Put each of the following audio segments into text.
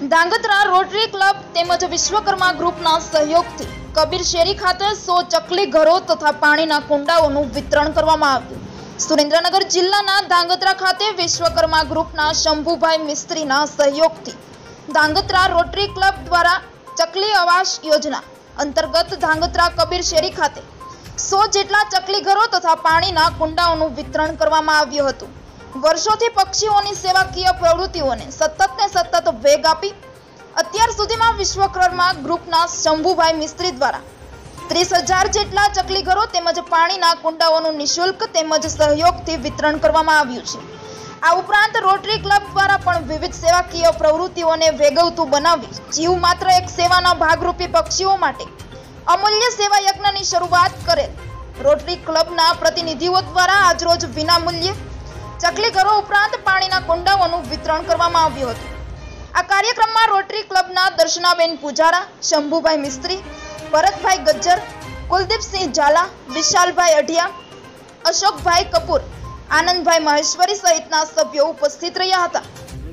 Dhrangadhra rotary club તેમજ વિશ્વકર્મા ગ્રુપના સહયોગથી કબીર શેરી ખાતે 100 ચકલી ઘરો તથા પાણીના કુંડાઓનું વિતરણ કરવામાં આવ્યું। સુરેન્દ્રનગર જિલ્લાના ધાંગધ્રા ખાતે વિશ્વકર્મા ગ્રુપના શંભુભાઈ મિસ્ત્રીના સહયોગથી ધાંગધ્રા રોટરી ક્લબ દ્વારા ચકલી આવાસ યોજના અંતર્ગત ધાંગધ્રા કબીર શેરી ખાતે 100 જેટલા ચકલી ઘરો તથા પાણીના કુંડાઓનું વિતરણ કરવામાં આવ્યું હતું। વર્ષોથી પક્ષીઓની સેવાકીય પ્રવૃત્તિઓને સતત વેગ આપી અત્યાર સુધીમાં વિશ્વકર્મા ગ્રુપના શંભુભાઈ મિસ્ત્રી દ્વારા 30,000 જેટલા ચકલી ઘરો તેમજ પાણીના કુંડાઓનું નિઃશુલ્ક તેમજ સહયોગથી વિતરણ કરવામાં આવ્યું છે। આ ઉપરાંત રોટરી ક્લબ દ્વારા પણ વિવિધ સેવાકીય પ્રવૃત્તિઓને વેગવતું બનાવી જીવ માત્ર એક સેવાના ભાગરૂપે પક્ષીઓ માટે અમૂલ્ય સેવા યજ્ઞની શરૂઆત કરેલ રોટરી ક્લબના પ્રતિનિધિઓ દ્વારા આજરોજ વિનામૂલ્યે ચકલી ઘરો ઉપરાંત પાણીના કુંડાઓનું વિતરણ કરવામાં આવ્યું હતું। આ કાર્યક્રમમાં રોટરી ક્લબના દર્શનાબેન પૂજારા, શંભુભાઈ મિસ્ત્રી, ભરતભાઈ ગજ્જર, કુલદીપસિંહ ઝાલા, વિશાલભાઈ અઢિયા, અશોકભાઈ કપૂર, આનંદભાઈ મહેશ્વરી સહિતના સભ્યો ઉપસ્થિત રહ્યા હતા।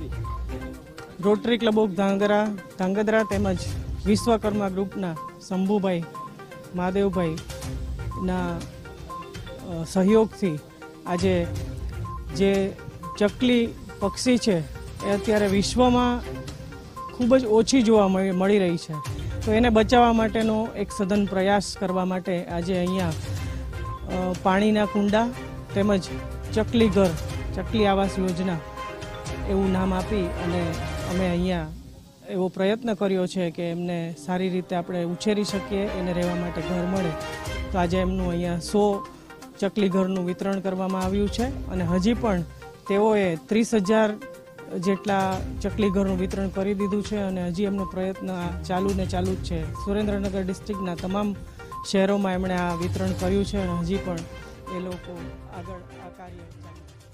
રોટરી ક્લબ ઓફ ધાંગધ્રા તેમજ વિશ્વકર્મા ગ્રુપના શંભુભાઈ મહાદેવભાઈના સહયોગથી આજે જે ચકલી પક્ષી છે એ અત્યારે વિશ્વમાં ખૂબ જ ઓછી જોવા મળી રહી છે, તો એને બચાવવા માટેનો એક સઘન પ્રયાસ કરવા માટે આજે અહીંયા પાણીના કુંડા તેમજ ચકલી ઘર, ચકલી આવાસ યોજના એવું નામ આપી અને અમે અહીંયા એવો પ્રયત્ન કર્યો છે કે એમને સારી રીતે આપણે ઉછેરી શકીએ, એને રહેવા માટે ઘર મળે। તો આજે એમનું અહીંયા 100 ચકલી ઘરનું વિતરણ કરવામાં આવ્યું છે અને હજી પણ તેઓએ 30,000 જેટલા ચકલી ઘરનું વિતરણ કરી દીધું છે અને હજી એમનો પ્રયત્ન ચાલુ જ છે। સુરેન્દ્રનગર ડિસ્ટ્રિક્ટના તમામ શહેરોમાં એમણે આ વિતરણ કર્યું છે અને હજી પણ એ લોકો આગળ આ કાર્ય ચાલુ છે।